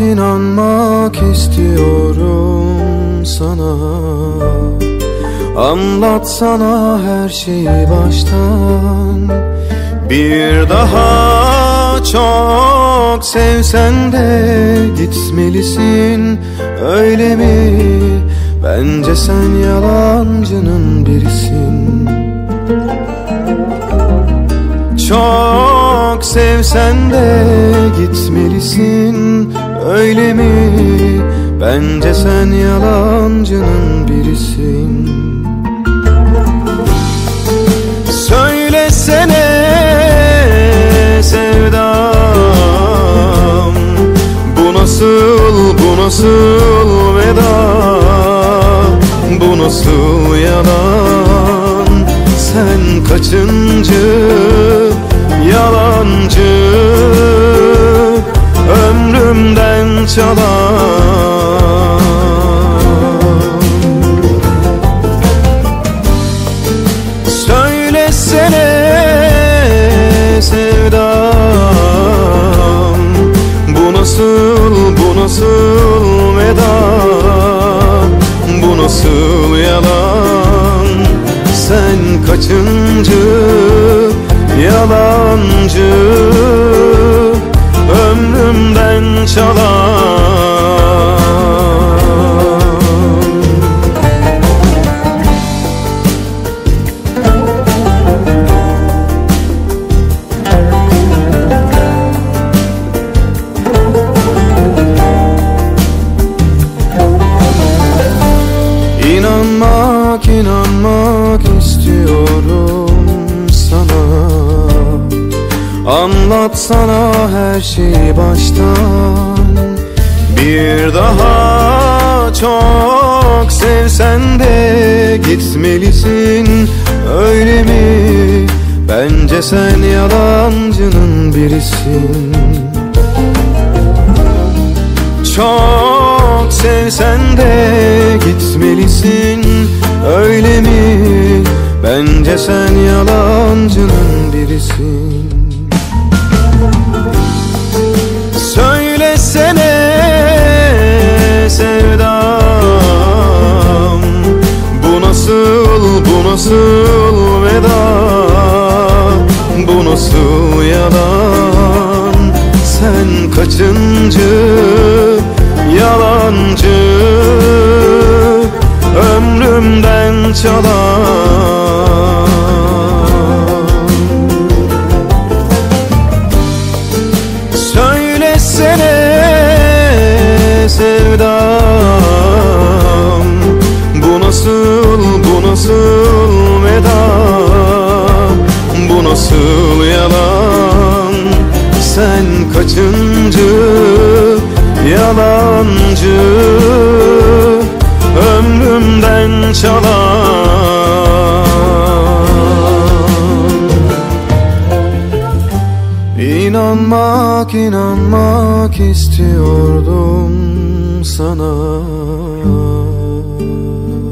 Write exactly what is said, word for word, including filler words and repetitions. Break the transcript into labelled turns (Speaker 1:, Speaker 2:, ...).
Speaker 1: inanmak istiyorum sana. Anlatsana her şeyi baştan. Bir daha çok sevsen de gitmelisin, öyle mi? Bence sen yalancının birisin. Çok sevsen de gitmelisin, öyle mi? Bence sen yalancının birisin. Söylesene sevdam, bu nasıl, bu nasıl veda, bu nasıl yalan? Sen kaçıncı yalancı ömrümden çalan? Söylesene sevdam, bu nasıl, bu nasıl veda, bu nasıl yalan? Sen kaçıncı yalancı ömrümden çalan? İnanmak, inanmak istiyorum sana. Anlatsana her şeyi baştan. Bir daha çok sevsen de gitmelisin, öyle mi? Bence sen yalancının birisin. Çok sevsen de gitmelisin, öyle mi? Bence sen yalancının birisin. Söylesene sevdam, bu nasıl, bu nasıl veda, bu nasıl yalan? Sen kaçıncı yalancı ömrümden çalan? Söylesene sevdam, bu nasıl, bu nasıl veda, bu nasıl yalan? Sen kaçıncı yalancı ömrümden çalan? İnanmak, inanmak istiyordum sana.